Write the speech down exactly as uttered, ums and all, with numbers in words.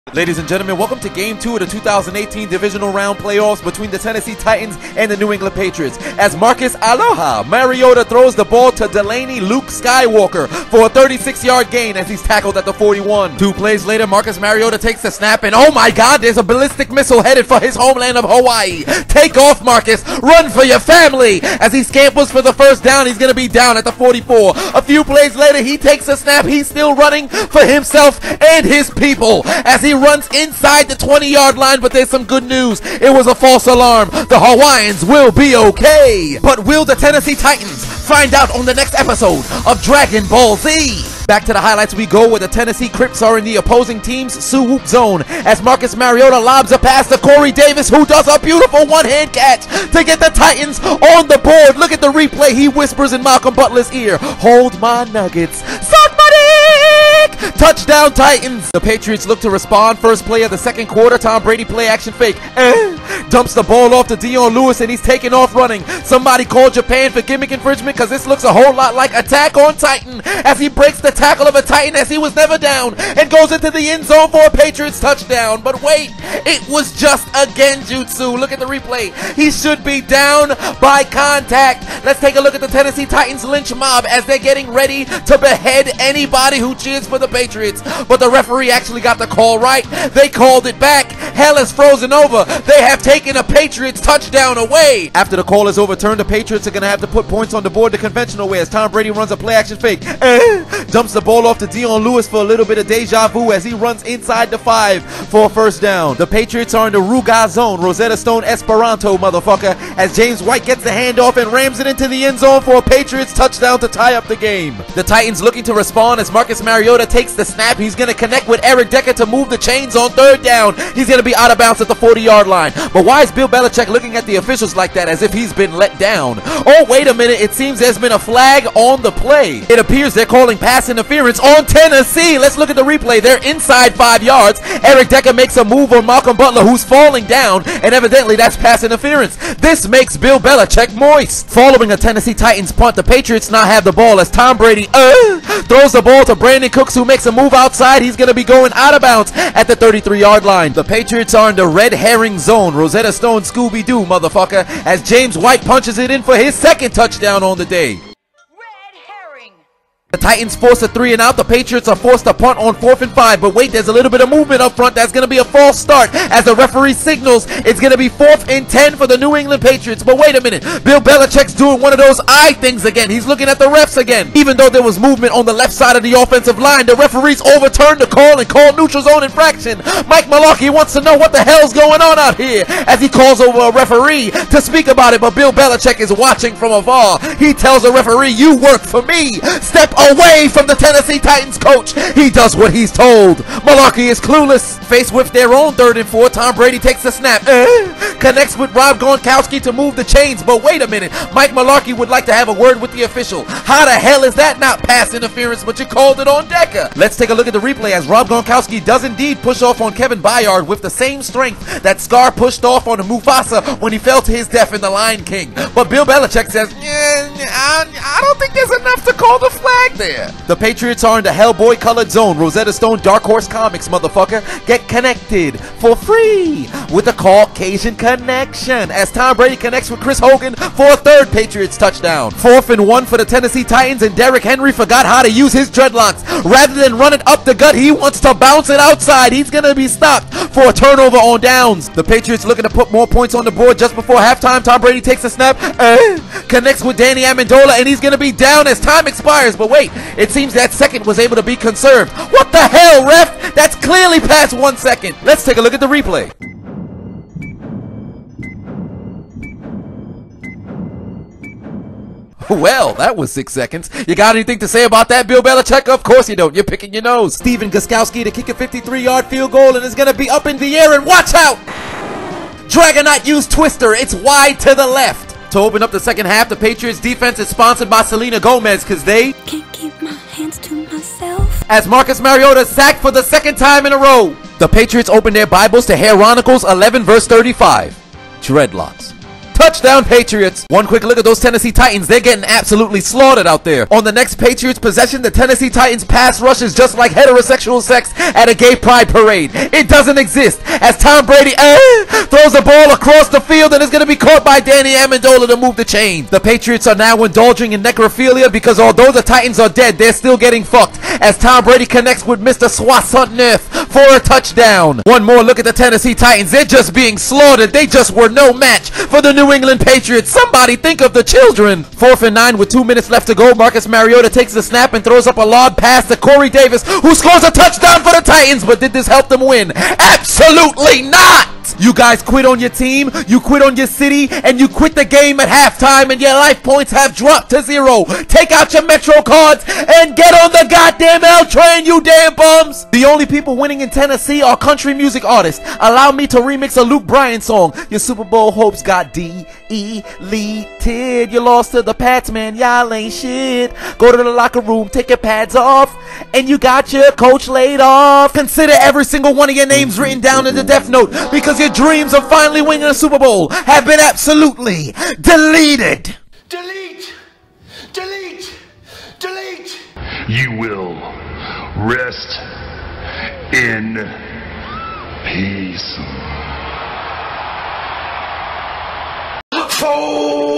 Ladies and gentlemen, welcome to Game two of the two thousand eighteen Divisional Round Playoffs between the Tennessee Titans and the New England Patriots. As Marcus Aloha Mariota throws the ball to Delaney Luke Skywalker for a thirty-six yard gain as he's tackled at the forty-one. Two plays later, Marcus Mariota takes the snap and oh my god, there's a ballistic missile headed for his homeland of Hawaii. Take off, Marcus. Run for your family. As he scampers for the first down, he's going to be down at the forty-four. A few plays later, he takes a snap. He's still running for himself and his people as he runs inside the twenty yard line, but there's some good news. It was a false alarm. The Hawaiians will be okay. But will the Tennessee Titans? Find out on the next episode of Dragon Ball Z. Back to the highlights we go, where the Tennessee Crips are in the opposing team's swoop zone as Marcus Mariota lobs a pass to Corey Davis, who does a beautiful one-hand catch to get the Titans on the board. Look at the replay. He whispers in Malcolm Butler's ear, "Hold my nuggets. Suck my dick!" Touchdown Titans. The Patriots look to respond. First play of the second quarter, Tom Brady play action fake. Eh. Dumps the ball off to Dion Lewis and he's taking off running. Somebody called Japan for gimmick infringement because this looks a whole lot like Attack on Titan as he breaks the tackle of a Titan as he was never down and goes into the end zone for a Patriots touchdown. But wait, it was just a genjutsu. Look at the replay. He should be down by contact. Let's take a look at the Tennessee Titans lynch mob as they're getting ready to behead anybody who cheers for the Patriots. But the referee actually got the call right. They called it back. Hell is frozen over. They have taken a Patriots touchdown away. After the call is overturned, the Patriots are going to have to put points on the board the conventional way as Tom Brady runs a play action fake. Eh, dumps the ball off to Dion Lewis for a little bit of deja vu as he runs inside the five for a first down. The Patriots are in the Ruga zone, Rosetta Stone Esperanto, motherfucker, as James White gets the handoff and rams it into the end zone for a Patriots touchdown to tie up the game. The Titans looking to respond as Marcus Mariota takes the snap. He's going to connect with Eric Decker to move the chains on third down. He's going to be out of bounds at the forty yard line. But why is Bill Belichick looking at the officials like that as if he's been let down? Oh, wait a minute. It seems there's been a flag on the play. It appears they're calling pass interference on Tennessee. Let's look at the replay. They're inside five yards. Eric Decker makes a move on Malcolm Butler, who's falling down, and evidently that's pass interference. This makes Bill Belichick moist. Following a Tennessee Titans punt, the Patriots now have the ball as Tom Brady uh, throws the ball to Brandon Cooks, who makes a move outside. He's going to be going out of bounds at the thirty-three yard line. The Patriots are in the red herring zone, Rosetta Stone Scooby-Doo, motherfucker, as James White punches it in for his second touchdown on the day. The Titans force a three and out. The Patriots are forced to punt on fourth and five. But wait, there's a little bit of movement up front. That's going to be a false start as the referee signals it's going to be fourth and ten for the New England Patriots. But wait a minute. Bill Belichick's doing one of those eye things again. He's looking at the refs again. Even though there was movement on the left side of the offensive line, the referees overturned the call and called neutral zone infraction. Mike Malarkey wants to know what the hell's going on out here as he calls over a referee to speak about it. But Bill Belichick is watching from afar. He tells the referee, "You work for me. Step away from the Tennessee Titans coach." He does what he's told. Malarkey is clueless. Faced with their own third and four, Tom Brady takes the snap. Eh, connects with Rob Gronkowski to move the chains. But wait a minute. Mike Malarkey would like to have a word with the official. How the hell is that not pass interference, but you called it on Decker? Let's take a look at the replay as Rob Gronkowski does indeed push off on Kevin Byard with the same strength that Scar pushed off on Mufasa when he fell to his death in The Lion King. But Bill Belichick says, eh, I, I don't think there's enough to call the flag there. The Patriots are in the Hellboy colored zone, Rosetta Stone Dark Horse Comics, motherfucker. Get connected for free with the Caucasian Connection as Tom Brady connects with Chris Hogan for a third Patriots touchdown. Fourth and one for the Tennessee Titans, and Derrick Henry forgot how to use his dreadlocks. Rather than run it up the gut, he wants to bounce it outside. He's going to be stopped for a turnover on downs. The Patriots looking to put more points on the board just before halftime. Tom Brady takes a snap, uh, connects with Danny Amendola, and he's going to be down as time expires. But wait, it seems that second was able to be conserved. What the hell, ref? That's clearly past one second. Let's take a look at the replay. Well, that was six seconds. You got anything to say about that, Bill Belichick? Of course you don't. You're picking your nose. Steven Gostkowski to kick a fifty-three yard field goal, and it's going to be up in the air, and watch out! Dragonite used Twister. It's wide to the left. To open up the second half, the Patriots defense is sponsored by Selena Gomez because they can't keep my hands to myself. As Marcus Mariota sacked for the second time in a row. The Patriots open their Bibles to Hieronicles eleven verse thirty-five. Dreadlocks. Touchdown Patriots. One quick look at those Tennessee Titans. They're getting absolutely slaughtered out there. On the next Patriots possession, the Tennessee Titans pass rush is just like heterosexual sex at a gay pride parade. It doesn't exist. As Tom Brady uh, throws the ball across the field and is going to be caught by Danny Amendola to move the chains. The Patriots are now indulging in necrophilia because although the Titans are dead, they're still getting fucked. As Tom Brady connects with Mister Swasutneth for a touchdown. One more look at the Tennessee Titans. They're just being slaughtered. They just were no match for the New England Patriots. Somebody think of the children. Fourth and nine with two minutes left to go. Marcus Mariota takes the snap and throws up a lob pass to Corey Davis, who scores a touchdown for the Titans. But did this help them win? Absolutely not! You guys quit on your team, you quit on your city, and you quit the game at halftime, and your life points have dropped to zero. Take out your Metro cards and get on the goddamn L train, you damn bums! The only people winning in Tennessee are country music artists. Allow me to remix a Luke Bryan song. Your Super Bowl hopes got deleted. You lost to the Pats, man, y'all ain't shit. Go to the locker room, take your pads off, and you got your coach laid off. Consider every single one of your names written down in the death note, because your dreams of finally winning a Super Bowl have been absolutely deleted. Delete! Delete! Delete! You will rest in peace. Fool!